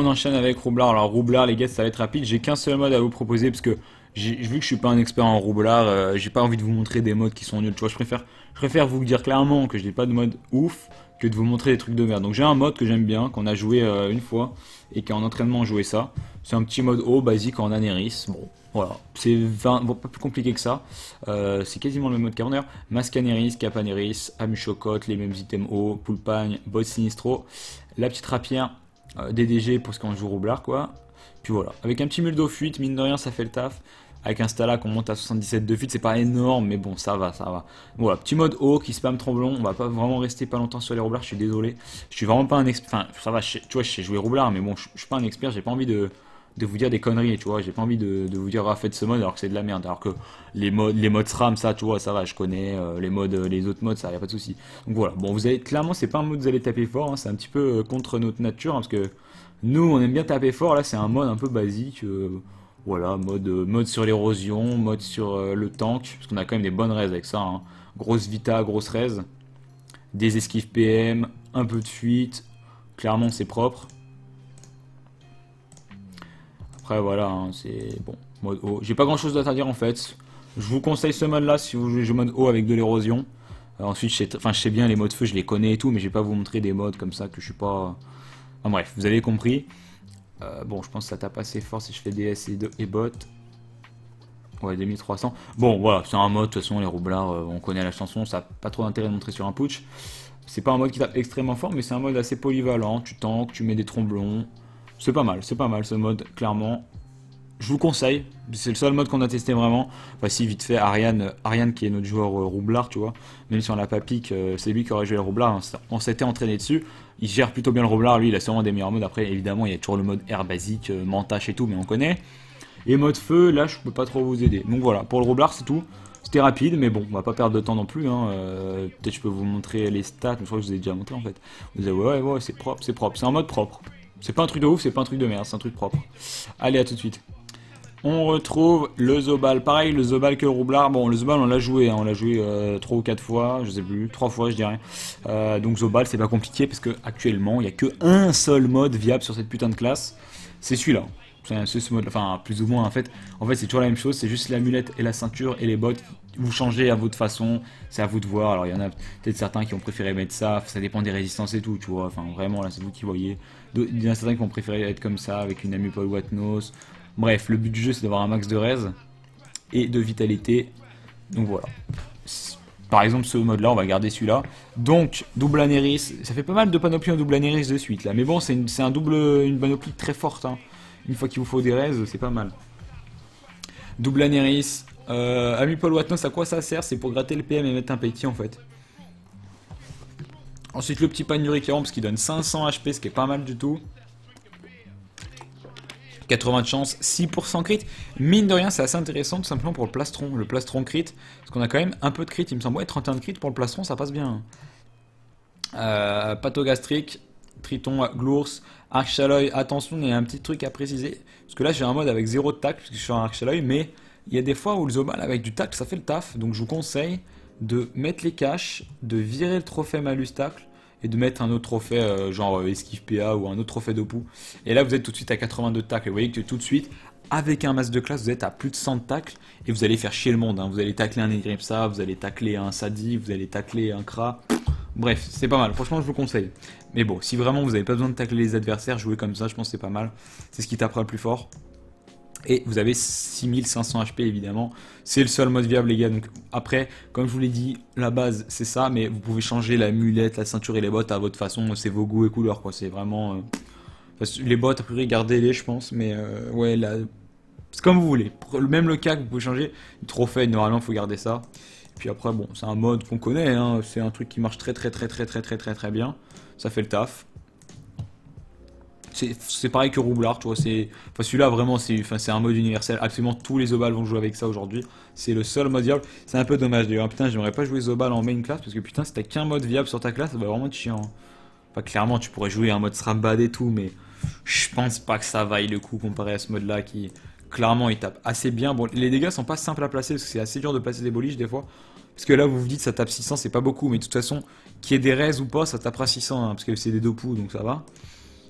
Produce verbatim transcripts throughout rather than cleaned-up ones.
on enchaîne avec Roublard. Alors Roublard les gars ça va être rapide, j'ai qu'un seul mode à vous proposer parce que j'ai vu que je suis pas un expert en Roublard, euh, j'ai pas envie de vous montrer des modes qui sont nuls, tu vois, je préfère, je préfère vous dire clairement que je n'ai pas de mode ouf que de vous montrer des trucs de merde. Donc j'ai un mode que j'aime bien, qu'on a joué euh, une fois et qui est en entraînement joué ça. C'est un petit mode haut basique en Anéris, bon voilà, c'est bon, pas plus compliqué que ça, euh, c'est quasiment le même mode qu'avant d'ailleurs. Masque Anéris, Cap Anéris, Amuchocotte, les mêmes items haut, Poulpagne, Bot Sinistro, la petite rapière, euh, D D G pour ce qu'on joue Roublard quoi. Puis voilà, avec un petit muldo fuite, mine de rien ça fait le taf. Avec un Stalac on monte à soixante-dix-sept de fuite, c'est pas énorme mais bon ça va, ça va. Voilà, petit mode haut qui spam tromblon, on va pas vraiment rester pas longtemps sur les Roublards, je suis désolé. Je suis vraiment pas un expert, enfin ça va, je sais, tu vois je sais jouer Roublard mais bon je, je suis pas un expert, j'ai pas envie de... de vous dire des conneries, tu vois, j'ai pas envie de, de vous dire ah faites ce mode alors que c'est de la merde, alors que les modes les modes SRAM ça tu vois ça va je connais, euh, les modes les autres modes ça y a pas de souci. Donc voilà, bon vous allez clairement c'est pas un mode où vous allez taper fort, hein, c'est un petit peu euh, contre notre nature hein, parce que nous on aime bien taper fort, là c'est un mode un peu basique, euh, voilà mode euh, mode sur l'érosion, mode sur euh, le tank, parce qu'on a quand même des bonnes raises avec ça, hein. Grosse vita, grosse raise, des esquives P M, un peu de fuite, clairement c'est propre. Après voilà, hein, c'est bon, mode haut. J'ai pas grand chose d'autre à dire en fait. Je vous conseille ce mode là si vous jouez mode haut avec de l'érosion. Euh, ensuite, je sais, enfin, je sais bien les modes feu, je les connais et tout, mais je vais pas vous montrer des modes comme ça que je suis pas. Enfin bref, vous avez compris. Euh, bon, je pense que ça tape assez fort si je fais D S et, et bot. Ouais, deux mille trois cents. Bon, voilà, c'est un mode, de toute façon, les roublards, euh, on connaît la chanson, ça n'a pas trop d'intérêt de montrer sur un putsch. C'est pas un mode qui tape extrêmement fort, mais c'est un mode assez polyvalent. Tu tankes, tu mets des tromblons. C'est pas mal, c'est pas mal ce mode, clairement. Je vous conseille, c'est le seul mode qu'on a testé vraiment. Enfin si, vite fait, Ariane, Ariane qui est notre joueur euh, roublard, tu vois. Même si on l'a pas pique, euh, c'est lui qui aurait joué le roublard, hein. On s'était entraîné dessus. Il gère plutôt bien le roublard, lui il a sûrement des meilleurs modes. Après évidemment il y a toujours le mode air basique, euh, mentache et tout, mais on connaît. Et mode feu, là je peux pas trop vous aider. Donc voilà, pour le roublard c'est tout. C'était rapide, mais bon, on va pas perdre de temps non plus, hein. euh, Peut-être je peux vous montrer les stats, je crois que je vous ai déjà montré en fait. Vous allez ouais ouais c'est propre, c'est propre, c'est un mode propre. C'est pas un truc de ouf, c'est pas un truc de merde, c'est un truc propre. Allez, à tout de suite. On retrouve le Zobal. Pareil, le Zobal que le Roublard. Bon, le Zobal, on l'a joué, hein, on l'a joué euh, trois ou quatre fois, je sais plus, trois fois, je dirais. Euh, donc Zobal, c'est pas compliqué parce que actuellement, il y a que un seul mode viable sur cette putain de classe. C'est celui-là. C'est ce mode, enfin plus ou moins en fait. En fait, c'est toujours la même chose. C'est juste l'amulette et la ceinture et les bottes. Vous changez à votre façon. C'est à vous de voir. Alors il y en a peut-être certains qui ont préféré mettre ça. Ça dépend des résistances et tout, tu vois. Enfin vraiment là, c'est vous qui voyez. Il y en a certains qui ont préféré être comme ça avec une Amu Paul Watnos. Bref, le but du jeu c'est d'avoir un max de raise et de vitalité. Donc voilà. Par exemple, ce mode là, on va garder celui-là. Donc, double Anéris. Ça fait pas mal de panoplie en double Anéris de suite là. Mais bon, c'est un double, une panoplie très forte, hein. Une fois qu'il vous faut des raises, c'est pas mal. Double Anéris. Euh, Amu Paul Watnos, à quoi ça sert? C'est pour gratter le P M et mettre un petit en fait. Ensuite, le petit pagne du récurrent parce qu'il donne cinq cents H P, ce qui est pas mal du tout. quatre-vingts de chance, six pour cent crit. Mine de rien, c'est assez intéressant tout simplement pour le plastron. Le plastron crit, parce qu'on a quand même un peu de crit, il me semble. Ouais, trente et un de crit pour le plastron, ça passe bien. Euh, Pathogastrique, Triton, Glours, Arc-Chaloy. Attention, il y a un petit truc à préciser. Parce que là, j'ai un mode avec zéro de tacle, parce que je suis un Arc-Chaloy, mais il y a des fois où le Zobal avec du tacle, ça fait le taf. Donc je vous conseille de mettre les caches, de virer le trophée malus tacle, et de mettre un autre trophée euh, genre euh, esquive P A ou un autre trophée de pouls. Et là vous êtes tout de suite à quatre-vingt-deux de tacle. Et vous voyez que tout de suite, avec un masque de classe, vous êtes à plus de cent de tacle et vous allez faire chier le monde, hein. Vous allez tacler un Egripsa, vous allez tacler un Sadi, vous allez tacler un Kra. Bref, c'est pas mal, franchement je vous conseille. Mais bon, si vraiment vous n'avez pas besoin de tacler les adversaires, jouer comme ça, je pense que c'est pas mal. C'est ce qui tapera le plus fort. Et vous avez six mille cinq cents H P évidemment. C'est le seul mode viable les gars. Donc après, comme je vous l'ai dit, la base c'est ça. Mais vous pouvez changer la mulette, la ceinture et les bottes à votre façon. C'est vos goûts et couleurs quoi. C'est vraiment... Euh... Enfin, les bottes, a priori, gardez-les je pense. Mais euh, ouais, là... c'est comme vous voulez. Même le cac, vous pouvez changer. Le trophée, normalement, il faut garder ça. Et puis après, bon, c'est un mode qu'on connaît. Hein. C'est un truc qui marche très très très très très très très très bien. Ça fait le taf. C'est pareil que Roublard, tu vois, c'est... Enfin celui-là vraiment c'est enfin, un mode universel, absolument tous les Zobal vont jouer avec ça aujourd'hui. C'est le seul mode viable, c'est un peu dommage d'ailleurs, putain j'aimerais pas jouer Zobal en main class parce que putain si t'as qu'un mode viable sur ta classe ça va vraiment être chiant. Enfin clairement tu pourrais jouer un mode Srambad et tout mais je pense pas que ça vaille le coup comparé à ce mode là qui clairement il tape assez bien. Bon les dégâts sont pas simples à placer parce que c'est assez dur de placer des boliches des fois. Parce que là vous vous dites ça tape six cents c'est pas beaucoup mais de toute façon qu'il y ait des raises ou pas ça tapera six cents hein, parce que c'est des deux poux donc ça va.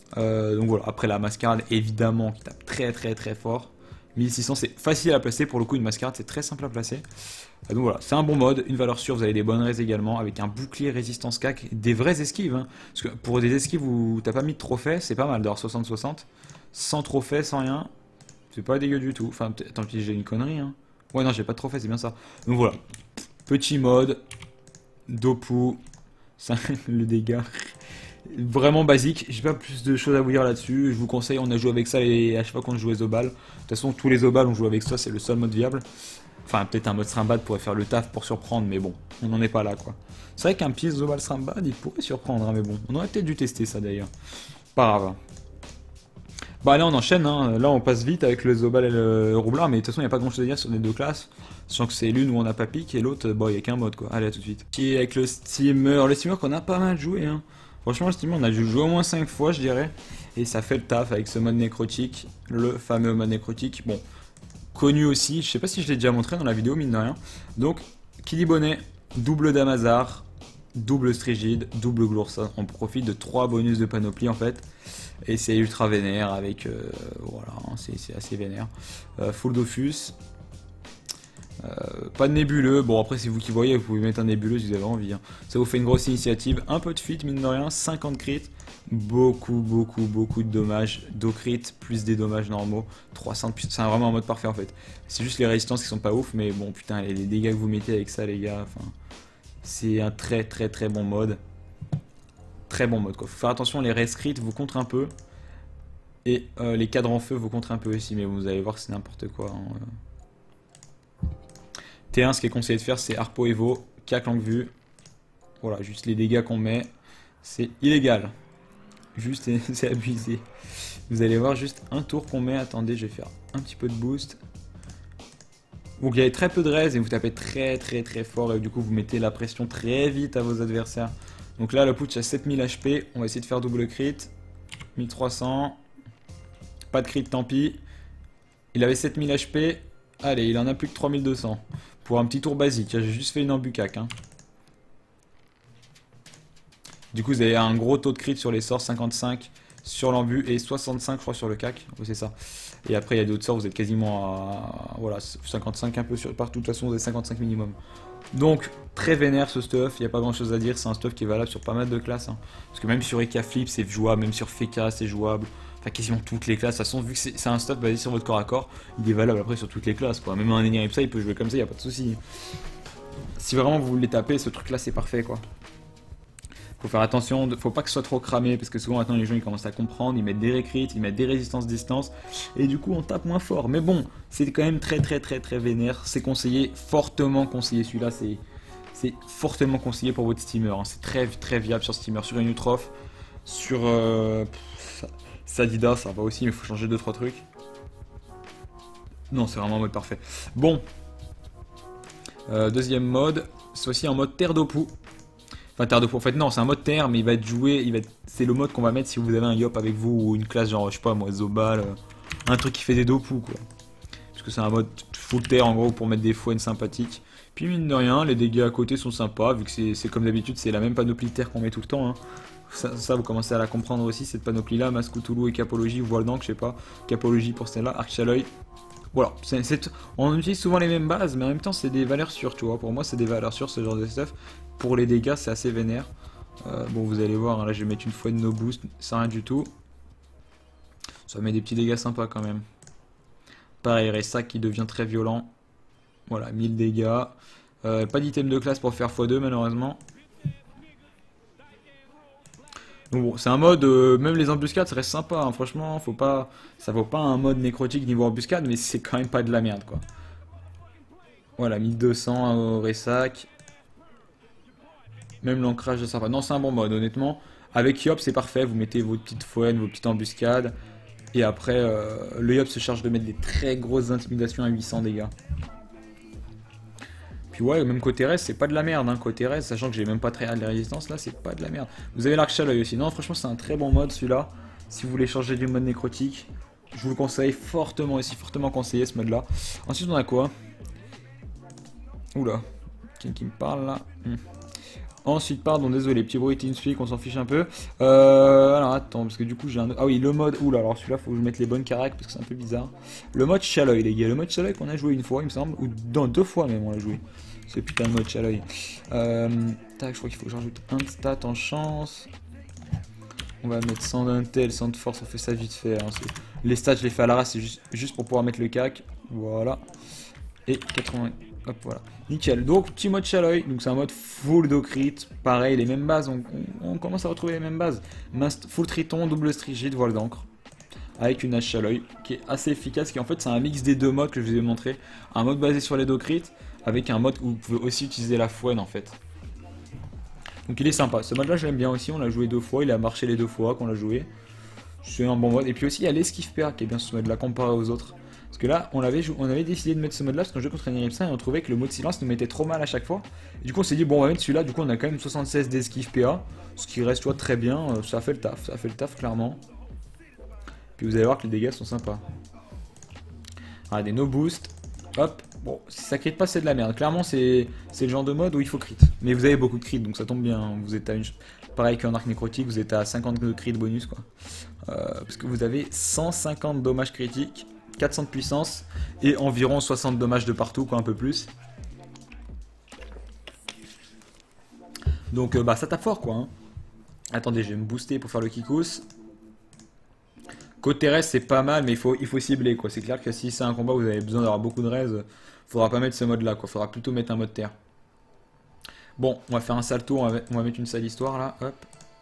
Euh, donc voilà, après la mascarade évidemment qui tape très très très fort. mille six cents c'est facile à placer, pour le coup une mascarade c'est très simple à placer. Euh, donc voilà, c'est un bon mode, une valeur sûre, vous avez des bonnes raises également, avec un bouclier résistance C A C, des vraies esquives. Hein, parce que pour des esquives où t'as pas mis de trophée, c'est pas mal d'avoir soixante soixante. Sans trophée, sans rien, c'est pas dégueu du tout. Enfin, tant pis j'ai une connerie. Hein. Ouais non j'ai pas de trophée, c'est bien ça. Donc voilà, petit mode, Dopu, ça, le dégât. Vraiment basique, j'ai pas plus de choses à vous dire là-dessus. Je vous conseille, on a joué avec ça et à chaque fois qu'on jouait Zobal. De toute façon, tous les Zobal on joue avec ça, c'est le seul mode viable. Enfin, peut-être un mode Strimbad pourrait faire le taf pour surprendre, mais bon, on n'en est pas là quoi. C'est vrai qu'un pied Zobal Strimbad il pourrait surprendre, hein, mais bon, on aurait peut-être dû tester ça d'ailleurs. Pas grave. Bah là on enchaîne, hein. Là on passe vite avec le Zobal et le Roublard, mais de toute façon il n'y a pas grand chose à dire sur les deux classes. Sachant que c'est l'une où on n'a pas pique et l'autre, bon il n'y a qu'un mode quoi. Allez à tout de suite. Qui avec le steamer, le steamer qu'on a pas mal joué hein. Franchement, le steamer, on a dû jouer au moins cinq fois, je dirais. Et ça fait le taf avec ce mode nécrotique. Le fameux mode nécrotique. Bon, connu aussi. Je sais pas si je l'ai déjà montré dans la vidéo, mine de rien. Donc, qui dit bonnet, double Damazar, double Strigide, double Gloursa. On profite de trois bonus de panoplie en fait. Et c'est ultra vénère avec. Euh, voilà, c'est assez vénère. Euh, full Dofus. Euh, pas de nébuleux, bon après c'est vous qui voyez, vous pouvez mettre un nébuleux si vous avez envie. Hein. Ça vous fait une grosse initiative, un peu de fit mine de rien, cinquante crits, beaucoup beaucoup beaucoup de dommages, deux crits plus des dommages normaux, trois cents, c'est vraiment un mode parfait en fait. C'est juste les résistances qui sont pas ouf, mais bon putain les, les dégâts que vous mettez avec ça les gars, enfin, c'est un très très très bon mode. Très bon mode quoi, faut faire attention, les res crits vous contre un peu, et euh, les cadres en feu vous contre un peu aussi, mais vous allez voir que c'est n'importe quoi. Hein. T un, ce qui est conseillé de faire, c'est Harpo Evo, C A C longue vue. Voilà, juste les dégâts qu'on met, c'est illégal. Juste, c'est abusé. Vous allez voir juste un tour qu'on met. Attendez, je vais faire un petit peu de boost. Donc il y a très peu de raise et vous tapez très très très fort et du coup vous mettez la pression très vite à vos adversaires. Donc là, le putsch a sept mille H P. On va essayer de faire double crit. mille trois cents. Pas de crit, tant pis. Il avait sept mille H P. Allez, il en a plus que trois mille deux cents. Pour un petit tour basique, j'ai juste fait une embucaque. Hein. Du coup, vous avez un gros taux de crit sur les sorts, cinquante-cinq sur l'embu et soixante-cinq, je crois, sur le C A C. Oui, c'est ça. Et après, il y a d'autres sorts, vous êtes quasiment à voilà, cinquante-cinq un peu sur partout. De toute façon, vous avez cinquante-cinq minimum. Donc, très vénère ce stuff. Il n'y a pas grand chose à dire. C'est un stuff qui est valable sur pas mal de classes. Hein. Parce que même sur Eka Flip, c'est jouable. Même sur Feka, c'est jouable. Enfin, quasiment toutes les classes. De toute façon, vu que c'est un stuff basé sur votre corps à corps, il est valable après sur toutes les classes. Quoi. Même un Eniripsa, il peut jouer comme ça, il n'y a pas de souci. Si vraiment vous voulez taper, ce truc là, c'est parfait. Quoi. Faut faire attention, faut pas que ce soit trop cramé, parce que souvent maintenant les gens ils commencent à comprendre, ils mettent des récrits, ils mettent des résistances distance, et du coup on tape moins fort. Mais bon, c'est quand même très très très très vénère, c'est conseillé, fortement conseillé, celui-là c'est c'est fortement conseillé pour votre steamer, hein. C'est très très viable sur steamer, sur une Utrof, sur euh, Sadida ça va aussi, mais il faut changer deux trois trucs. Non, c'est vraiment un mode parfait. Bon, euh, deuxième mode, c'est aussi en mode terre d'Opu. Enfin, terre de peau. En fait, non, c'est un mode terre, mais il va être joué. Il va être... C'est le mode qu'on va mettre si vous avez un Yop avec vous ou une classe, genre, je sais pas, moi, Zobal. Euh, un truc qui fait des Dopu, quoi. Parce que c'est un mode full terre, en gros, pour mettre des fouennes sympathiques. Puis, mine de rien, les dégâts à côté sont sympas, vu que c'est comme d'habitude, c'est la même panoplie de terre qu'on met tout le temps. Hein. Ça, ça, vous commencez à la comprendre aussi, cette panoplie-là. Mascoutoulou et Capologie, voile d'encre, je sais pas. Capologie pour celle-là, Arc à l'œil. Voilà, c est, c est... on utilise souvent les mêmes bases, mais en même temps, c'est des valeurs sûres, tu vois. Pour moi, c'est des valeurs sûres, ce genre de stuff. Pour les dégâts, c'est assez vénère. Euh, bon, vous allez voir, hein, là, je vais mettre une fois de no boost, sans rien du tout. Ça met des petits dégâts sympas quand même. Pareil, Ressac qui devient très violent. Voilà, mille dégâts. Euh, pas d'item de classe pour faire fois deux, malheureusement. Donc bon, c'est un mode, euh, même les embuscades, ça reste sympa, hein, franchement, faut pas, ça vaut pas un mode nécrotique niveau embuscade, mais c'est quand même pas de la merde, quoi. Voilà, mille deux cents au Ressac. Même l'ancrage de sympa. Non, c'est un bon mode, honnêtement. Avec Yop, c'est parfait, vous mettez vos petites fouennes, vos petites embuscades. Et après, euh, le Yop se charge de mettre des très grosses intimidations à huit cents dégâts. Puis ouais, même côté reste, c'est pas de la merde, hein. Côté reste, sachant que j'ai même pas très de résistance, là, c'est pas de la merde. Vous avez l'arc à l'œil aussi. Non, franchement, c'est un très bon mode, celui-là. Si vous voulez changer du mode nécrotique, je vous le conseille fortement, aussi fortement conseillé, ce mode-là. Ensuite, on a quoi? Oula, quelqu'un qui me parle, là. hmm. Ensuite, pardon, désolé, petit bruit TeamSpeak, on s'en fiche un peu. Euh, alors attends, parce que du coup j'ai un... Ah oui, le mode... Oula, alors celui-là, faut que je mette les bonnes caracs parce que c'est un peu bizarre. Le mode Chaloy, les gars, le mode Chaloy qu'on a joué une fois, il me semble, ou dans deux fois même on l'a joué. Ce putain de mode Chaloy. Euh... Tac, je crois qu'il faut que j'ajoute un de stat en chance. On va mettre cent d'intel, cent de force, on fait ça vite fait. Hein. Les stats, je les fais à l'arrache, c'est juste, juste pour pouvoir mettre le cac. Voilà. Et quatre-vingts... Hop, voilà. Nickel. Donc, petit mode Chaloy. Donc, c'est un mode full do crit. Pareil, les mêmes bases. On, on, on commence à retrouver les mêmes bases. Mast full triton, double strigide, voile d'encre. Avec une hache Chaloy qui est assez efficace. Qui en fait, c'est un mix des deux modes que je vous ai montré. Un mode basé sur les do crit. Avec un mode où vous pouvez aussi utiliser la fouenne en fait. Donc, il est sympa. Ce mode là, je l'aime bien aussi. On l'a joué deux fois. Il a marché les deux fois qu'on l'a joué. C'est un bon mode. Et puis aussi, il y a l'esquive P A qui est bien ce mode là comparé aux autres. Parce que là, on avait, on avait décidé de mettre ce mode là parce qu'on jouait contre un Iripsin et on trouvait que le mode silence nous mettait trop mal à chaque fois. Et du coup, on s'est dit, bon, on va mettre celui-là. Du coup, on a quand même soixante-seize d'esquive P A. Ce qui reste, toi, très bien. Ça fait le taf. Ça fait le taf, clairement. Puis vous allez voir que les dégâts sont sympas. Ah, des no boost. Hop. Bon, si ça crit pas, c'est de la merde. Clairement, c'est le genre de mode où il faut crit. Mais vous avez beaucoup de crit, donc ça tombe bien. Vous êtes à une. Pareil qu'un arc nécrotique, vous êtes à cinquante de crit bonus, quoi. Euh, parce que vous avez cent cinquante dommages critiques. quatre cents de puissance et environ soixante dommages de partout, quoi, un peu plus. Donc euh, bah ça tape fort, quoi. Hein. Attendez, je vais me booster pour faire le Kikous. Côte terrestre, c'est pas mal, mais il faut, il faut cibler, quoi. C'est clair que si c'est un combat où vous avez besoin d'avoir beaucoup de raise, faudra pas mettre ce mode là, quoi. Faudra plutôt mettre un mode terre. Bon, on va faire un salto, on va, on va mettre une sale histoire là, hop.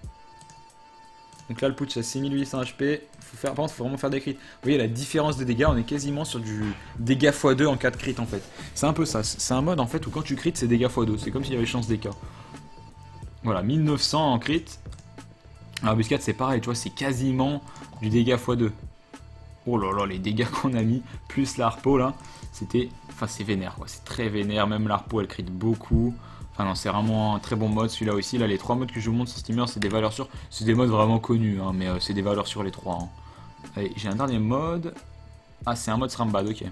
Donc là, le putsch à six mille huit cents H P. Faut faire, par contre, il faut vraiment faire des crits. Vous voyez la différence de dégâts, on est quasiment sur du dégâts fois deux en cas de crit en fait. C'est un peu ça. C'est un mode en fait où quand tu crit, c'est dégâts fois deux. C'est comme s'il y avait chance des cas. Voilà, mille neuf cents en crit. Alors, Buscat, c'est pareil, tu vois, c'est quasiment du dégâts fois deux. Oh là là, les dégâts qu'on a mis, plus l'arpo là, c'était. Enfin, c'est vénère quoi. C'est très vénère. Même l'arpo, elle crit beaucoup. Enfin non, c'est vraiment un très bon mode celui-là aussi. Là, les trois modes que je vous montre sur Steamer, c'est des valeurs sûres. C'est des modes vraiment connus, hein, mais euh, c'est des valeurs sûres les trois. Hein. Allez, j'ai un dernier mode. Ah, c'est un mode Srambad, ok.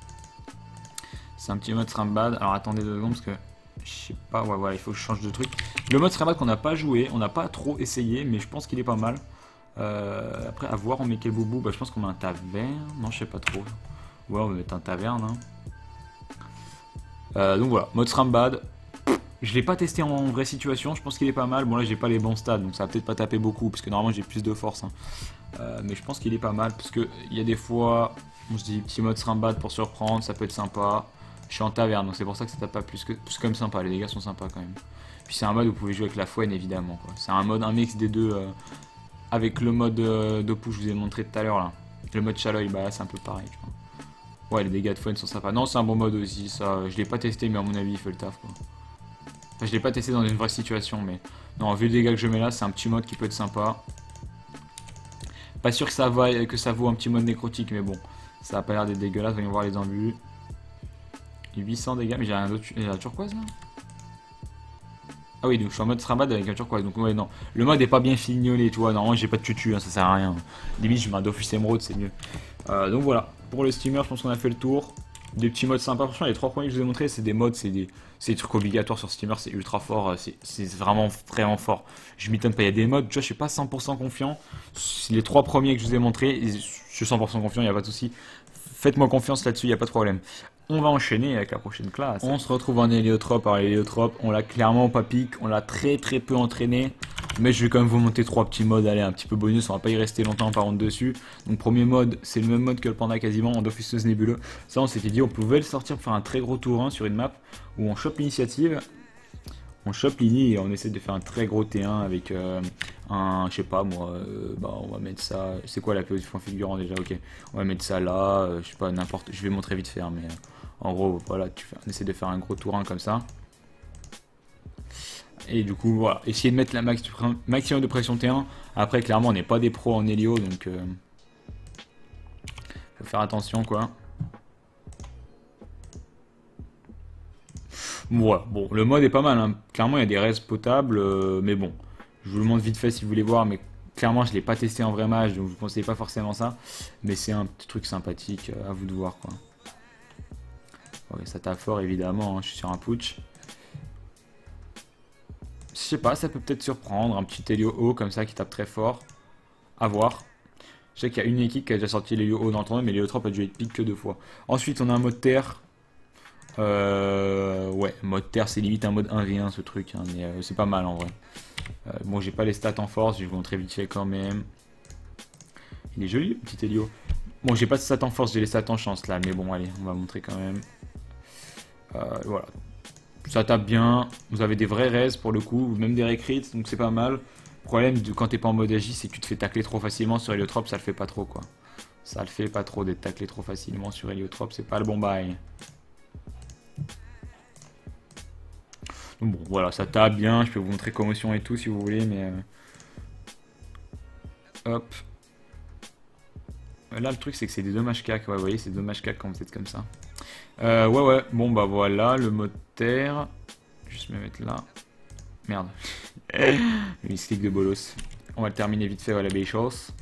C'est un petit mode Srambad. Alors attendez deux secondes parce que je sais pas. Ouais, voilà, il faut que je change de truc. Le mode Srambad qu'on n'a pas joué, on n'a pas trop essayé, mais je pense qu'il est pas mal. Euh, après, à voir, on met quel boubou. Bah, je pense qu'on met un taverne. Non, je sais pas trop. Ouais, on va mettre un taverne. Hein. Euh, donc voilà, mode Srambad. Je l'ai pas testé en vraie situation, je pense qu'il est pas mal. Bon là j'ai pas les bons stats, donc ça va peut-être pas taper beaucoup, parce que normalement j'ai plus de force. Hein. Euh, mais je pense qu'il est pas mal, parce que il y a des fois, on se dit petit mode Srambad pour surprendre, ça peut être sympa. Je suis en taverne, donc c'est pour ça que ça tape pas plus que... C'est quand même sympa, les dégâts sont sympas quand même. Puis c'est un mode où vous pouvez jouer avec la fouenne évidemment. C'est un mode, un mix des deux, euh, avec le mode euh, de push que je vous ai montré tout à l'heure là. Le mode Chaloy, bah là c'est un peu pareil. Tu vois. Ouais, les dégâts de fouenne sont sympas. Non, c'est un bon mode aussi, ça. Je l'ai pas testé, mais à mon avis il fait le taf quoi. Enfin, je l'ai pas testé dans une vraie situation, mais non, vu le dégât que je mets là, c'est un petit mode qui peut être sympa. Pas sûr que ça, va, que ça vaut un petit mode nécrotique, mais bon, ça a pas l'air d'être dégueulasse. Voyons voir les embus. huit cents dégâts, mais j'ai un autre. Il y a la turquoise là. Ah oui, donc je suis en mode Srambad avec la turquoise. Donc ouais, non, le mode est pas bien fignolé, tu vois. Normalement, j'ai pas de tutu, hein, ça sert à rien. Limite, je mets un Dofus Emerald, c'est mieux. Euh, donc voilà, pour le steamer, je pense qu'on a fait le tour. Des petits modes sympas. Franchement, les trois premiers que je vous ai montrés, c'est des modes, c'est des, des trucs obligatoires sur Steamer, c'est ultra fort, c'est vraiment vraiment fort. Je m'étonne pas, il y a des modes, tu vois, je suis pas cent pour cent confiant. Les trois premiers que je vous ai montrés, je suis cent pour cent confiant, il n'y a pas de souci. Faites-moi confiance là-dessus, il n'y a pas de problème. On va enchaîner avec la prochaine classe. On se retrouve en héliotrope. Alors l'héliotrope, on l'a clairement pas pique, on l'a très très peu entraîné. Mais je vais quand même vous monter trois petits modes, allez, un petit peu bonus, on va pas y rester longtemps par contre dessus. Donc premier mode, c'est le même mode que le panda quasiment, en officieuse nébuleux. Ça on s'était dit, on pouvait le sortir pour faire un très gros tour un sur une map où on chope l'initiative. On chope l'ini et on essaie de faire un très gros T un avec euh, un, je sais pas moi, euh, bah on va mettre ça, c'est quoi la position figurant déjà, ok. On va mettre ça là, euh, je sais pas, n'importe, je vais montrer vite fait, hein, mais euh, en gros, voilà, tu fais, on essaie de faire un gros tour un comme ça. Et du coup, voilà, essayer de mettre la max, maximum de pression T un. Après, clairement, on n'est pas des pros en hélio, donc euh, faut faire attention quoi. Ouais, bon, le mode est pas mal, hein. Clairement il y a des res potables, euh, mais bon, je vous le montre vite fait si vous voulez voir, mais clairement je l'ai pas testé en vrai match, donc je vous conseille pas forcément ça, mais c'est un petit truc sympathique, euh, à vous de voir quoi. Ouais, ça tape fort évidemment, hein, je suis sur un putsch. Je sais pas, ça peut peut-être surprendre. Un petit Helio haut comme ça qui tape très fort. À voir. Je sais qu'il y a une équipe qui a déjà sorti l'Helio haut dans le tournoi, mais l'Heliotrope a dû être pique que deux fois. Ensuite, on a un mode terre. Euh, ouais, mode terre, c'est limite un mode un v un ce truc, hein, mais euh, c'est pas mal en vrai. Euh, bon, j'ai pas les stats en force, je vais vous montrer vite fait quand même. Il est joli le petit Helio. Bon, j'ai pas de stats en force, j'ai les stats en chance là, mais bon, allez, on va montrer quand même. Euh, voilà. Ça tape bien, vous avez des vrais res pour le coup, même des récrits, donc c'est pas mal. Le problème de quand t'es pas en mode agi, c'est que tu te fais tacler trop facilement sur Heliotrope, ça le fait pas trop quoi. Ça le fait pas trop d'être taclé trop facilement sur Heliotrope, c'est pas le bon bail. Bon, voilà, ça tape bien. Je peux vous montrer commotion et tout si vous voulez, mais... Euh... Hop. Là, le truc, c'est que c'est des dommages cac. Ouais, vous voyez, c'est des dommages cac quand vous êtes comme ça. Euh, ouais, ouais. Bon, bah voilà, le mode terre. Juste me mettre là. Merde. Le misclick de bolos. On va le terminer vite fait à la belle chose.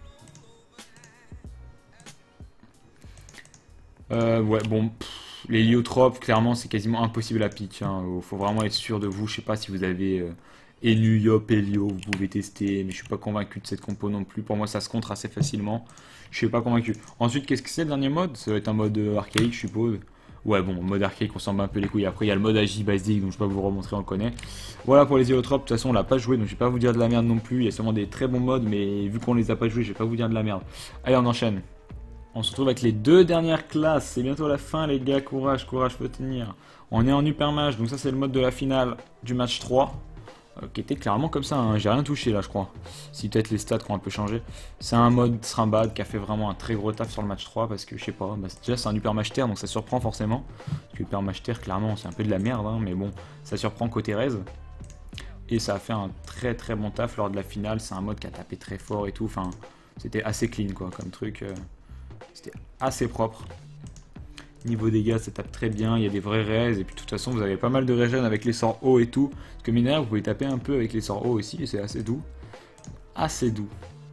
Euh, ouais, bon... Pff. Les héliotropes, clairement, c'est quasiment impossible à pique. Hein. Faut vraiment être sûr de vous. Je sais pas si vous avez euh, Enu, Yop, Helio, vous pouvez tester, mais je suis pas convaincu de cette compo non plus. Pour moi, ça se contre assez facilement. Je suis pas convaincu. Ensuite, qu'est-ce que c'est le dernier mode? Ça va être un mode euh, archaïque, je suppose. Ouais, bon, mode archaïque, on s'en bat un peu les couilles. Après, il y a le mode agi basique, donc je vais pas vous remontrer, on le connaît. Voilà pour les héliotropes. De toute façon, on l'a pas joué, donc je vais pas vous dire de la merde non plus. Il y a sûrement des très bons modes, mais vu qu'on les a pas joués, je vais pas vous dire de la merde. Allez, on enchaîne. On se retrouve avec les deux dernières classes. C'est bientôt la fin, les gars. Courage, courage, faut tenir. On est en Hyper Match. Donc, ça, c'est le mode de la finale du match trois. Euh, qui était clairement comme ça. Hein. J'ai rien touché là, je crois. Si peut-être les stats qui ont un peu changé. C'est un mode Srimbad qui a fait vraiment un très gros taf sur le match trois. Parce que je sais pas. Bah, déjà, c'est un Hyper Match Terre. Donc, ça surprend forcément. Parce que Hyper Match Terre, clairement, c'est un peu de la merde. Hein, mais bon, ça surprend côté Rez. Et ça a fait un très très bon taf lors de la finale. C'est un mode qui a tapé très fort et tout. Enfin, c'était assez clean quoi, comme truc. Euh... C'était assez propre. Niveau dégâts, ça tape très bien. Il y a des vrais raises. Et puis de toute façon, vous avez pas mal de régène avec les sorts hauts et tout. Parce que mineur, vous pouvez taper un peu avec les sorts hauts aussi. Et c'est assez doux. Assez doux.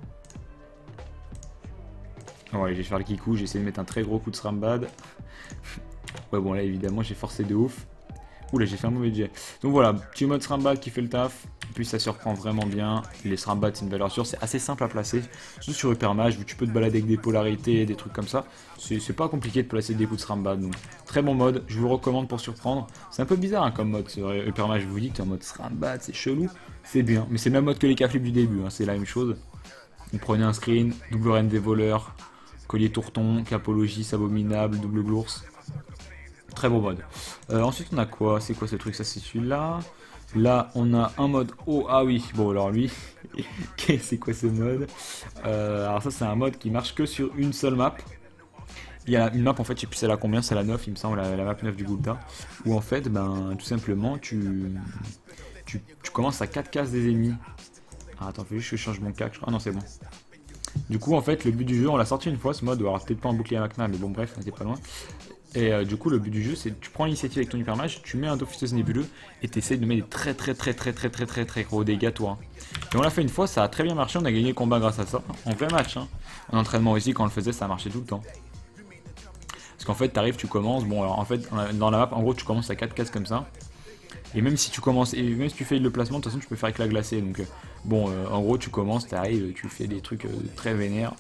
Ouais, je vais faire le kikou. J'ai essayé de mettre un très gros coup de Srimbad. Ouais, bon, là, évidemment, j'ai forcé de ouf. Ouh là, j'ai fait un mauvais jet. Donc voilà, petit mode Srimbad qui fait le taf. Puis ça surprend vraiment bien. Les Srimbad, c'est une valeur sûre. C'est assez simple à placer. Surtout sur Hyper Match, où tu peux te balader avec des polarités, des trucs comme ça. C'est pas compliqué de placer des coups de Srimbad. Donc très bon mode. Je vous le recommande pour surprendre. C'est un peu bizarre hein, comme mode. Hyper Match, je vous dis que tu es en mode Srimbad, c'est chelou. C'est bien. Mais c'est le même mode que les K-Flip du début. Hein, c'est la même chose. Vous prenez un screen, double reine des voleurs, collier tourton, capologie, abominable, double glours. Très bon mode. Euh, ensuite, on a quoi? C'est quoi ce truc? Ça, c'est celui-là. Là, on a un mode haut. Ah oui, bon, alors lui, c'est quoi ce mode? euh, Alors, ça, c'est un mode qui marche que sur une seule map. Il y a une map, en fait, je sais plus c'est la combien, c'est la neuf, il me semble, la, la map neuf du Gul'dan. Où, en fait, ben, tout simplement, tu, tu, tu commences à quatre cases des ennemis. Ah, attends, faut juste que je change mon cac, je crois. Ah non, c'est bon. Du coup, en fait, le but du jeu, on l'a sorti une fois, ce mode. Alors, peut-être pas en bouclier à Macna, mais bon, bref, on était pas loin. Et euh, du coup, le but du jeu, c'est que tu prends l'initiative avec ton Hyper Match, tu mets un Dofustos nébuleux et tu essaies de mettre des très très très très très très très très gros dégâts, toi. Et on l'a fait une fois, ça a très bien marché, on a gagné le combat grâce à ça. En vrai match, hein. En entraînement aussi, quand on le faisait, ça marchait tout le temps. Parce qu'en fait, t'arrives, tu commences. Bon, alors en fait, dans la map, en gros, tu commences à quatre cases comme ça. Et même si tu commences, et même si tu fais le placement, de toute façon, tu peux faire éclat glacé. Donc, euh, bon, euh, en gros, tu commences, t'arrives, tu fais des trucs euh, très vénères.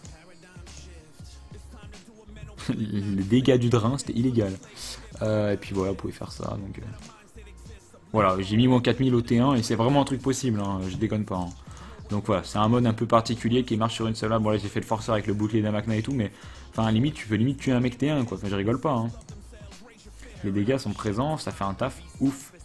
Les dégâts du drain, c'était illégal. Euh, et puis voilà, vous pouvez faire ça. Donc, euh... voilà, j'ai mis mon quatre mille au T un et c'est vraiment un truc possible, hein, je déconne pas. Hein. Donc voilà, c'est un mode un peu particulier qui marche sur une seule map. Bon là j'ai fait le forceur avec le bouclier d'Amakna et tout, mais enfin limite tu peux limite tuer un mec T un quoi, enfin je rigole pas. Hein. Les dégâts sont présents, ça fait un taf ouf.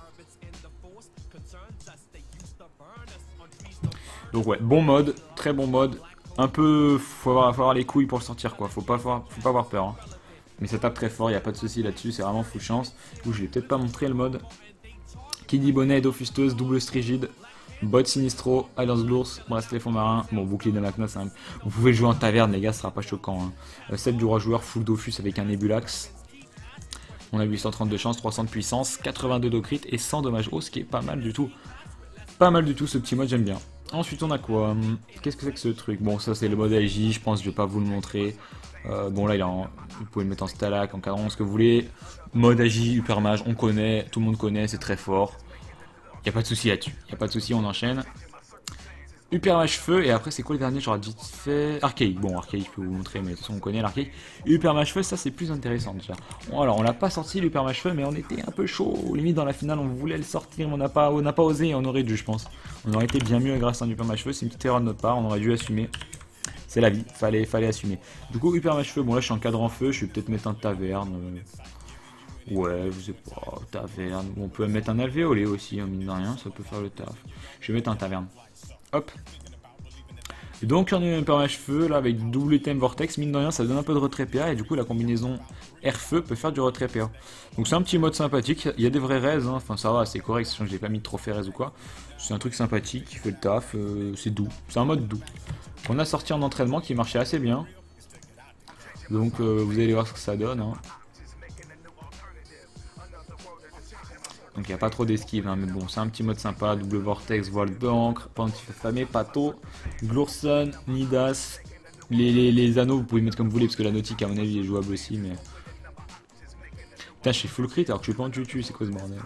Donc ouais, bon mode, très bon mode. Un peu, faut avoir, faut avoir les couilles pour le sortir quoi, faut pas, faut, faut pas avoir peur. Hein. Mais ça tape très fort, il n'y a pas de souci là-dessus, c'est vraiment full chance. Du coup, je vais peut-être pas montrer le mode. Qui dit bonnet, Dofustos, double strigide, bot sinistro, alliance d'ours, bracelet fond marin. Bon, bouclier de Macna, un... vous pouvez le jouer en taverne, les gars, ce sera pas choquant. Hein. Euh, sept du roi joueur, full Dofus avec un Nebulax. On a huit cent trente de chance, trois cents de puissance, quatre-vingt-deux de crit et cent dommages haut, ce qui est pas mal du tout. Pas mal du tout, ce petit mode, j'aime bien. Ensuite, on a quoi? Qu'est-ce que c'est que ce truc? Bon, ça, c'est le mode A J, je pense que je vais pas vous le montrer. Euh, bon, là, il est en... vous pouvez le mettre en stalag, en cadran, ce que vous voulez. Mode A J, Hyper Mage, on connaît, tout le monde connaît, c'est très fort. Y a pas de souci là-dessus. Y a pas de souci, on enchaîne. Hyper Match Feu, et après c'est quoi le dernier? J'aurais vite fait Archaïque. Bon, Archaïque, je peux vous montrer, mais de toute façon on connaît l'Archaïque. Hyper Match Feu, ça c'est plus intéressant déjà. Bon, alors on l'a pas sorti l'Hyper Match Feu, mais on était un peu chaud. Limite dans la finale, on voulait le sortir, mais on n'a pas, on n'a pas osé, et on aurait dû, je pense. On aurait été bien mieux grâce à un Hyper Match Feu. C'est une petite erreur de notre part, on aurait dû assumer. C'est la vie, fallait, fallait assumer. Du coup, Hyper Match Feu, bon là je suis en cadre en feu, je vais peut-être mettre un taverne. Euh... Ouais, je sais pas, taverne. On peut mettre un alvéolé aussi, hein, mine de rien, ça peut faire le taf. Je vais mettre un taverne. Hop. Et donc on a un Hyper Match Feu là avec double item vortex, mine de rien ça donne un peu de retrait P A et du coup la combinaison air feu peut faire du retrait P A. Donc c'est un petit mode sympathique, il y a des vrais raises, hein. Enfin ça va, c'est correct, sachant que j'ai pas mis de trophée raise ou quoi. C'est un truc sympathique qui fait le taf, euh, c'est doux, c'est un mode doux. On a sorti en entraînement qui marchait assez bien. Donc euh, vous allez voir ce que ça donne. Hein. Donc il n'y a pas trop d'esquive, hein, mais bon, c'est un petit mode sympa. Double vortex, voile d'encre, pentif affamé, pato, Glourson, Nidas. Les, les, les anneaux, vous pouvez mettre comme vous voulez, parce que la nautique, à mon avis, est jouable aussi, mais. Putain, je suis full crit alors que je suis pas en tutu, c'est quoi ce bordel?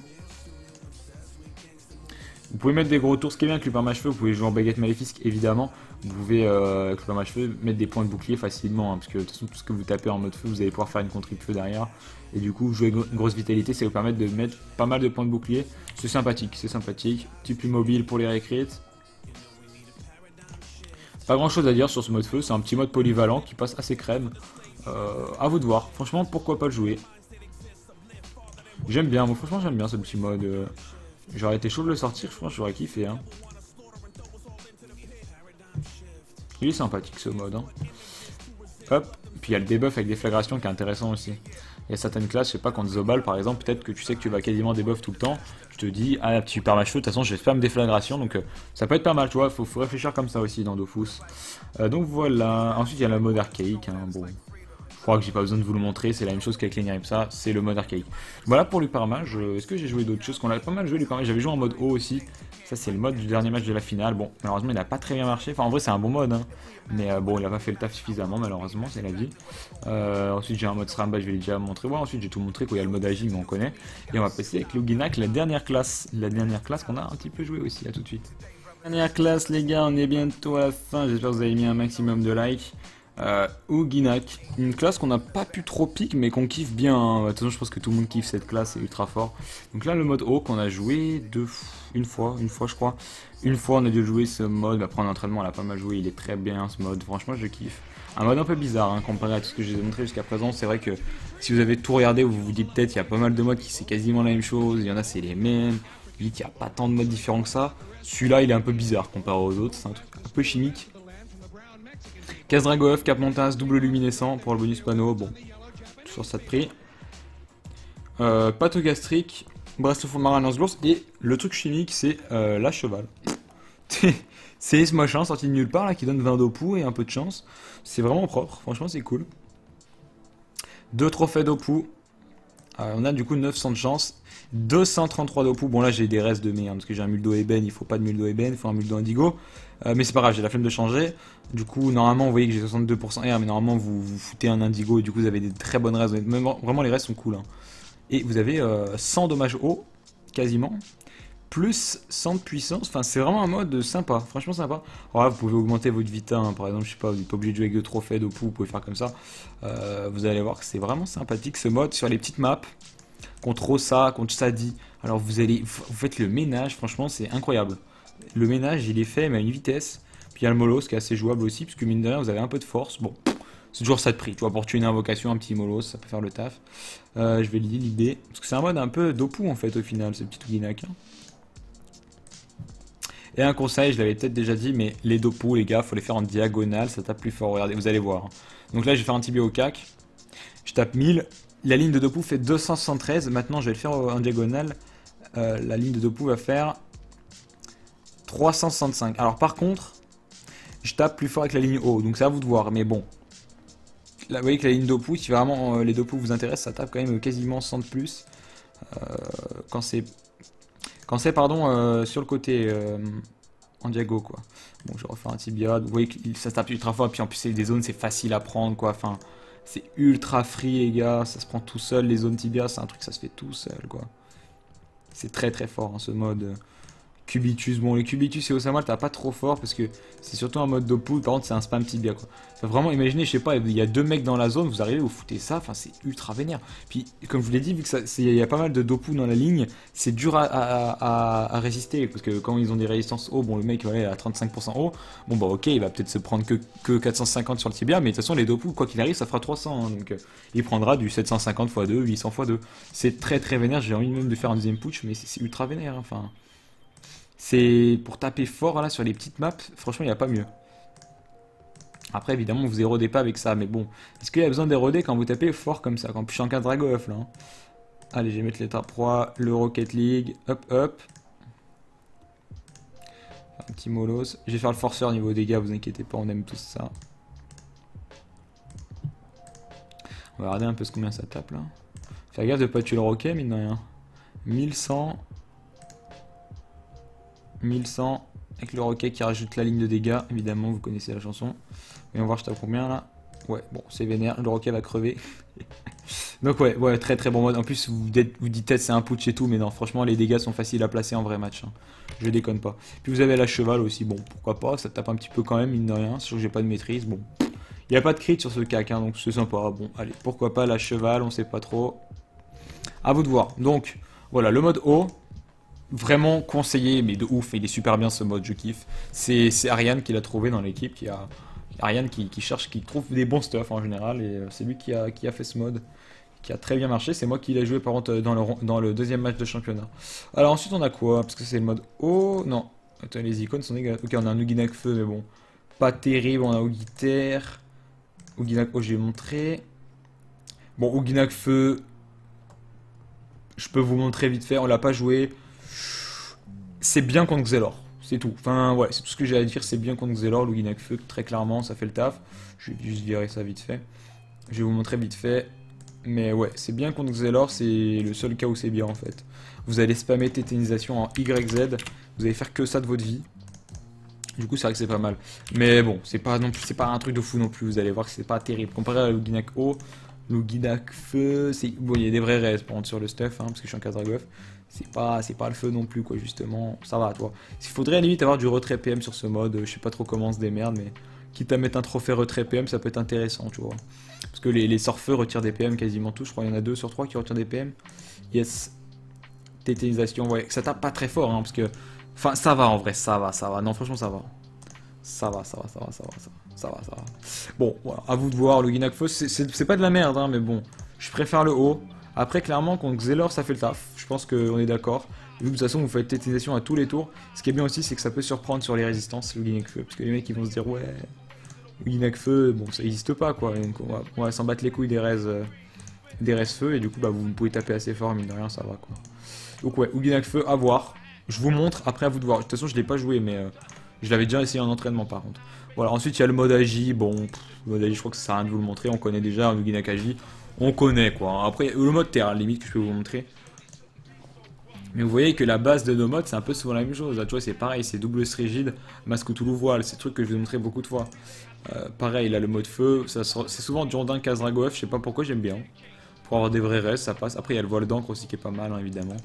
Vous pouvez mettre des gros tours, ce qui est bien avec l'Hyper Match Feu, vous pouvez jouer en baguette maléfique évidemment. Vous pouvez, euh, avec l'Hyper Match Feu, mettre des points de bouclier facilement, hein, parce que de toute façon, tout ce que vous tapez en mode feu, vous allez pouvoir faire une contre de feu derrière. Et du coup, jouer une grosse vitalité, ça vous permettre de mettre pas mal de points de bouclier. C'est sympathique, c'est sympathique. Petit plus mobile pour les recruits. Pas grand chose à dire sur ce mode feu, c'est un petit mode polyvalent qui passe assez crème. Euh, à vous de voir, franchement, pourquoi pas le jouer. J'aime bien, moi franchement j'aime bien ce petit mode. Euh, J'aurais été chaud de le sortir, je pense que j'aurais kiffé. Hein. Il est sympathique ce mode. Hein. Hop, puis il y a le debuff avec déflagration qui est intéressant aussi. Il y a certaines classes, je sais pas, contre Zobal par exemple, peut-être que tu sais que tu vas quasiment debuff tout le temps. Tu te dis, ah, petit Hyper Match Feu, de toute façon, je vais spam déflagration, donc euh, ça peut être pas mal, tu vois, faut, faut réfléchir comme ça aussi dans Dofus. Euh, donc voilà, ensuite il y a le mode archaïque, hein, bon. Je crois que j'ai pas besoin de vous le montrer, c'est la même chose qu'avec les ça, c'est le mode archaïque. Voilà pour l'Hyper Match. Est-ce que j'ai joué d'autres choses? Qu'on a pas mal joué l'Hyper Match, j'avais joué en mode haut aussi. Ça c'est le mode du dernier match de la finale. Bon, malheureusement il n'a pas très bien marché. Enfin en vrai c'est un bon mode, hein. Mais euh, bon il a pas fait le taf suffisamment malheureusement, c'est la vie. Euh, ensuite j'ai un mode Sramba, je vais déjà montrer. Ouais, ensuite j'ai tout montré, quoi. Il y a le mode Agi, mais on connaît. Et on va passer avec l'Uginak, la dernière classe. La dernière classe qu'on a un petit peu joué aussi, à tout de suite. Dernière classe les gars, on est bientôt à la fin. J'espère que vous avez mis un maximum de likes. Euh, Uginak, une classe qu'on n'a pas pu trop pique mais qu'on kiffe bien. Hein. De toute façon, je pense que tout le monde kiffe cette classe, c'est ultra fort. Donc là, le mode haut qu'on a joué deux une fois, une fois je crois. Une fois, on a dû jouer ce mode. Après, en entraînement, on l'a pas mal joué. Il est très bien ce mode. Franchement, je kiffe. Un mode un peu bizarre hein, comparé à tout ce que j'ai montré jusqu'à présent. C'est vrai que si vous avez tout regardé, vous vous dites peut-être il y a pas mal de modes qui c'est quasiment la même chose. Il y en a, c'est les mêmes. Vite, il n'y a pas tant de modes différents que ça. Celui-là, il est un peu bizarre comparé aux autres. C'est un truc un peu chimique. Casse Dragoeuf, Cap Montas, double luminescent pour le bonus panneau, bon, toujours ça de prix. Euh, pâte gastrique, bracelet fond marin, lance l'ours, et le truc chimique c'est euh, la cheval. C'est ce machin sorti de nulle part là qui donne vingt d'Opou et un peu de chance. C'est vraiment propre, franchement c'est cool. Deux trophées d'Opou, euh, on a du coup neuf cents de chance. deux cent trente-trois d'Opou, bon là j'ai des restes de merde parce que j'ai un muldo ébène, il faut pas de muldo ébène, il faut un muldo indigo. Euh, mais c'est pas grave, j'ai la flemme de changer. Du coup, normalement, vous voyez que j'ai soixante-deux pour cent R, mais normalement, vous, vous foutez un indigo et du coup, vous avez des très bonnes restes. Même, vraiment, les restes sont cool. Hein. Et vous avez euh, cent dommages hauts, quasiment, plus cent de puissance. Enfin, c'est vraiment un mode sympa, franchement sympa. Alors là, vous pouvez augmenter votre vita, hein. Par exemple, je sais pas, vous n'êtes pas obligé de jouer avec deux trophées d'Opou, vous pouvez faire comme ça. Euh, vous allez voir que c'est vraiment sympathique ce mode sur les petites maps. Contre Ossa, contre Sadi. Alors, vous allez, vous faites le ménage, franchement, c'est incroyable. Le ménage il est fait mais à une vitesse. Puis il y a le molos qui est assez jouable aussi, parce que mine de rien vous avez un peu de force. Bon, c'est toujours ça de prix. Tu vois, pour tuer une invocation, un petit molos, ça peut faire le taf. Euh, je vais lire l'idée. Parce que c'est un mode un peu d'Opou en fait au final, ce petit Uginak. Hein. Et un conseil, je l'avais peut-être déjà dit, mais les Dopou les gars, faut les faire en diagonale, ça tape plus fort. Regardez, vous allez voir. Donc là je vais faire un tibia au cac. Je tape mille. La ligne de Dopou fait deux cent soixante-treize. Maintenant je vais le faire en diagonale. Euh, la ligne de Dopou va faire trois cent soixante-cinq. Alors par contre, je tape plus fort avec la ligne haut, donc c'est à vous de voir, mais bon. Là, vous voyez que la ligne d'Opou, si vraiment euh, les Dopou vous intéressent, ça tape quand même quasiment cent de plus. Euh, quand c'est, quand c'est pardon, euh, sur le côté euh, en diago, quoi. Bon, je refais un tibia, vous voyez que ça tape ultra fort, puis en plus c'est des zones, c'est facile à prendre, quoi. Enfin, c'est ultra free, les gars, ça se prend tout seul, les zones tibia, c'est un truc, ça se fait tout seul, quoi. C'est très très fort hein, ce mode. Cubitus, bon les Cubitus et Osama t'as pas trop fort parce que c'est surtout un mode Dopu, par contre c'est un spam tibia quoi. Ça vraiment imaginez, je sais pas, il y a deux mecs dans la zone, vous arrivez, vous foutez ça, enfin c'est ultra vénère. Puis comme je vous l'ai dit, vu que il y a pas mal de Dopu dans la ligne, c'est dur à, à, à, à résister parce que quand ils ont des résistances haut, bon le mec voilà, il a trente-cinq pour cent haut, bon bah ok il va peut-être se prendre que, que quatre cent cinquante sur le tibia, mais de toute façon les Dopu quoi qu'il arrive ça fera trois cents, hein, donc euh, il prendra du sept cent cinquante fois deux, huit cents fois deux. C'est très très vénère, j'ai envie même de faire un deuxième putsch, mais c'est ultra vénère, hein, enfin... C'est pour taper fort là sur les petites maps, franchement il n'y a pas mieux. Après évidemment vous érodez pas avec ça, mais bon, est-ce qu'il y a besoin d'éroder quand vous tapez fort comme ça, quand je suis en cas de Dragoff là hein. Allez je vais mettre l'état proie, le Rocket League, hop hop. Un petit molos, je vais faire le forceur niveau dégâts, vous inquiétez pas, on aime tous ça. On va regarder un peu ce combien ça tape là. Faire gaffe de pas tuer le roquet mine de rien. mille cent. mille cent avec le roquet qui rajoute la ligne de dégâts, évidemment vous connaissez la chanson. Et on va voir je tape combien là. Ouais bon c'est vénère, le roquet va crever. Donc ouais, ouais très très bon mode. En plus vous dites, vous dites peut-être c'est un putsch et tout, mais non franchement les dégâts sont faciles à placer en vrai match hein. Je déconne pas. Puis vous avez la cheval aussi, bon pourquoi pas, ça tape un petit peu quand même mine de rien, sûr que j'ai pas de maîtrise, bon. Il n'y a pas de crit sur ce cac hein, donc c'est sympa, bon allez pourquoi pas la cheval, on sait pas trop. À vous de voir, donc voilà le mode haut. Vraiment conseillé, mais de ouf, il est super bien ce mode, je kiffe. C'est Ariane qui l'a trouvé dans l'équipe, qui a Ariane qui, qui cherche, qui trouve des bons stuff en général, et c'est lui qui a, qui a fait ce mode, qui a très bien marché. C'est moi qui l'ai joué par contre dans le, dans le deuxième match de championnat. Alors ensuite on a quoi? Parce que c'est le mode oh non, attends les icônes sont dégueulasses. Ok on a un Ouginak feu, mais bon, pas terrible. On a Ougiter, Ouginak oh j'ai montré. Bon Ouginak feu, je peux vous montrer vite fait, on l'a pas joué. C'est bien contre Xelor, c'est tout. Enfin, ouais, c'est tout ce que j'ai à dire, c'est bien contre Xelor, Ouginak feu, très clairement, ça fait le taf. Je vais juste virer ça vite fait. Je vais vous montrer vite fait. Mais ouais, c'est bien contre Xelor, c'est le seul cas où c'est bien en fait. Vous allez spammer tétanisation en Y Z, vous allez faire que ça de votre vie. Du coup, c'est vrai que c'est pas mal. Mais bon, c'est pas non plus, c'est pas un truc de fou non plus, vous allez voir que c'est pas terrible. Comparé à Ouginak O, Ouginak feu, c'est bon, il y a des vrais res par contre sur le stuff, hein, parce que je suis en cas de Dragoff. C'est pas, c'est pas le feu non plus, quoi, justement. Ça va, toi. Il faudrait à la limite avoir du retrait P M sur ce mode. Je sais pas trop comment on se démerde, mais quitte à mettre un trophée retrait P M, ça peut être intéressant, tu vois. Parce que les, les surfeurs retirent des P M quasiment tous. Je crois qu'il y en a deux sur trois qui retirent des P M. Yes. Tétanisation, ouais. Ça tape pas très fort, hein, parce que. Enfin, ça va en vrai, ça va, ça va. Non, franchement, ça va. Ça va, ça va, ça va, ça va, ça va, ça va, ça va. Bon, voilà, à vous de voir. Le Ouginak feu, c'est pas de la merde, hein, mais bon. Je préfère le haut. Après, clairement, contre Xelor, ça fait le taf. Je pense qu'on est d'accord. De toute façon, vous faites tétanisation à tous les tours. Ce qui est bien aussi, c'est que ça peut surprendre sur les résistances, le Ouginak feu. Parce que les mecs, ils vont se dire, ouais, Ouginak feu, bon, ça n'existe pas, quoi. Donc, on va, on va s'en battre les couilles des res, euh, des res feu. Et du coup, bah, vous pouvez taper assez fort, mine de rien, ça va, quoi. Donc, ouais, Ouginak feu, à voir. Je vous montre, après, à vous de voir. De toute façon, je l'ai pas joué, mais euh, je l'avais déjà essayé en entraînement, par contre. Voilà, ensuite, il y a le mode agi. Bon, pff, le mode agi, je crois que ça sert à rien de vous le montrer. On connaît déjà un Ouginak agi. On connaît quoi. Après, le mode terre, à la limite, que je peux vous montrer. Mais vous voyez que la base de nos modes, c'est un peu souvent la même chose. Là, tu vois, c'est pareil, c'est double rigide, masque tout voile. C'est des trucs que je vais vous montrer beaucoup de fois. Euh, pareil, là, le mode feu, c'est souvent Jourdain, Kazragoef. Je sais pas pourquoi, j'aime bien. Pour avoir des vrais restes, ça passe. Après, il y a le voile d'encre aussi qui est pas mal, hein, évidemment.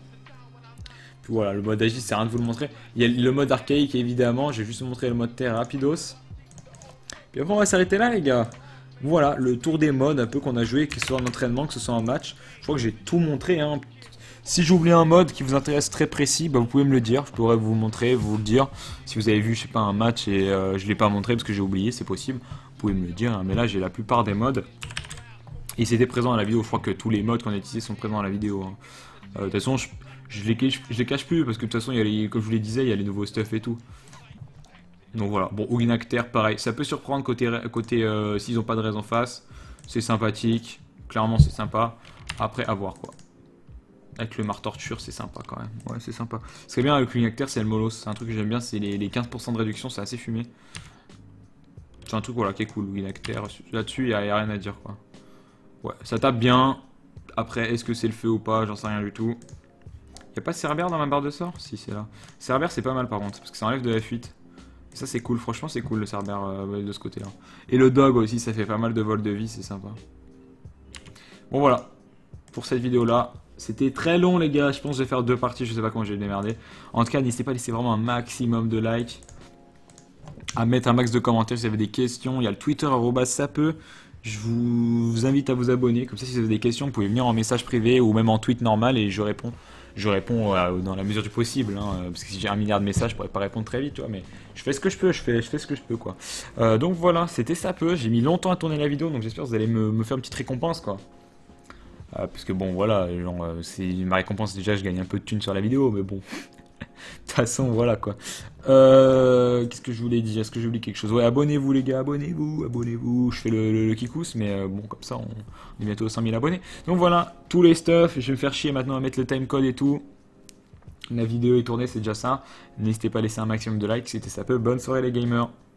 Puis voilà, le mode agi, c'est rien de vous le montrer. Il y a le mode archaïque, évidemment. Je vais juste vous montrer le mode terre rapidos. Puis après, on va s'arrêter là, les gars. Voilà, le tour des modes un peu qu'on a joué, que ce soit en entraînement, que ce soit en match. Je crois que j'ai tout montré, hein. Si j'oublie un mode qui vous intéresse très précis, bah vous pouvez me le dire. Je pourrais vous montrer, vous le dire. Si vous avez vu, je sais pas, un match et euh, je l'ai pas montré parce que j'ai oublié, c'est possible. Vous pouvez me le dire, hein. Mais là, j'ai la plupart des modes. Et c'était présent à la vidéo. Je crois que tous les modes qu'on a utilisés sont présents à la vidéo, hein. Euh, de toute façon, je, je, les, je, je les cache plus parce que de toute façon, il y a les, comme je vous les disais, il y a les nouveaux stuff et tout. Donc voilà, bon, Ouginak terre, pareil, ça peut surprendre côté, côté euh, s'ils n'ont pas de raise en face, c'est sympathique, clairement c'est sympa, après à voir quoi. Avec le marre torture, c'est sympa quand même, ouais c'est sympa. Ce qui est bien avec Ouginak terre, c'est le molos, c'est un truc que j'aime bien, c'est les, les quinze pour cent de réduction, c'est assez fumé. C'est un truc voilà qui est cool, Ouginak terre, là-dessus il n'y a, a rien à dire quoi. Ouais, ça tape bien, après est-ce que c'est le feu ou pas, j'en sais rien du tout. Il n'y a pas Cerbère dans ma barre de sort? Si c'est là. Cerbère c'est pas mal par contre, parce que ça enlève de la fuite. Ça c'est cool, franchement c'est cool le Cerbère euh, de ce côté là. Et le dog aussi, ça fait pas mal de vol de vie, c'est sympa. Bon voilà, pour cette vidéo là, C'était très long les gars, je pense que je vais faire deux parties, je sais pas comment je vais me démerder. En tout cas, n'hésitez pas à laisser vraiment un maximum de likes, à mettre un max de commentaires si vous avez des questions. Il y a le Twitter arobase ça peut. Je vous invite à vous abonner, comme ça si vous avez des questions, vous pouvez venir en message privé ou même en tweet normal et je réponds. Je réponds euh, dans la mesure du possible, hein, parce que si j'ai un milliard de messages, je pourrais pas répondre très vite, tu vois, mais je fais ce que je peux, je fais, je fais ce que je peux, quoi. Euh, donc voilà, c'était ça peu, j'ai mis longtemps à tourner la vidéo, donc j'espère que vous allez me, me faire une petite récompense, quoi. Euh, parce que bon, voilà, genre, euh, c'est ma récompense, déjà, je gagne un peu de thunes sur la vidéo, mais bon. De toute façon, voilà quoi. Euh, Qu'est-ce que je voulais dire? Est-ce que j'ai oublié quelque chose? Ouais, abonnez-vous les gars, abonnez-vous, abonnez-vous. Je fais le, le, le kikous, mais euh, bon, comme ça, on, on est bientôt aux cent mille abonnés. Donc voilà, tous les stuff. Je vais me faire chier maintenant à mettre le timecode et tout. La vidéo est tournée, c'est déjà ça. N'hésitez pas à laisser un maximum de likes, c'était ça peu. Bonne soirée les gamers.